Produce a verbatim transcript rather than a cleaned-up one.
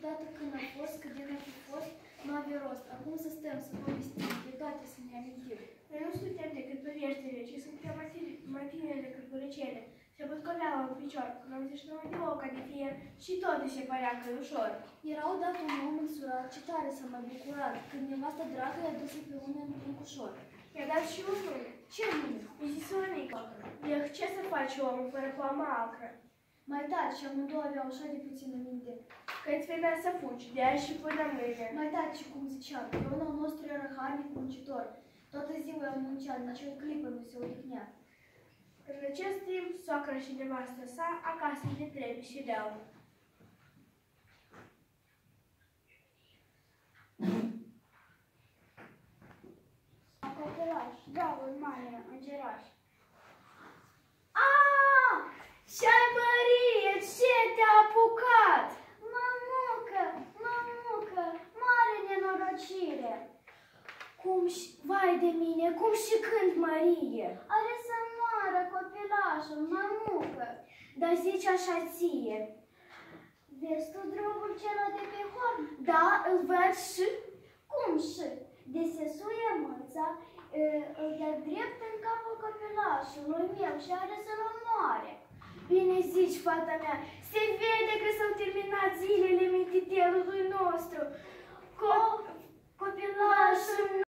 odată când a fost, cât de n-a fi fost, nu avea rost. Acum să stăm, să povestim, de toate să ne amintim. Noi nu suntem decât păvieștile, ci suntem mai tineri decât buricele. Se bătcoleau în picior, când am zis nouă de oca de fie și totul se părea că e ușor. Era odată un om însurat, ce tare s-a mai bucurat, când nevastă dragă i-a dus pe unul într-un cușor. I-a dat și un nume. Ce nume? I-a zis Ionica. Eh, ce să faci omul fără poamă acră? Mai taci, și amândouă aveau așa de puțină minte. Că-ți venea să fugi, de azi și până mâine. Mai taci, cum ziceam, Ionul nostru era harnic muncitor. Toată ziua el muncea, nici o clipă nu se odihnea. În acest timp, soacra și nevastă sa acasă de trebuie și leau. Copelaș, dragul mare, îngeraș. Aaaa! Ce-ai, Mărie, ce te-a apucat? Mămucă, mămucă, mare nenorocire. Cum și, vai de mine, cum și când, Mărie? Are să moară copelașul, mămucă. Dar zici așa ție. Vezi tu drumul cela de pe horn? Da, îl văd și... Cum și? De se suie mâța, îl dea drept în capul copelașului meu și are să-l omoare. Bine zici, fata mea, se vede că s-au terminat zilele mititelului nostru. Co Copilașul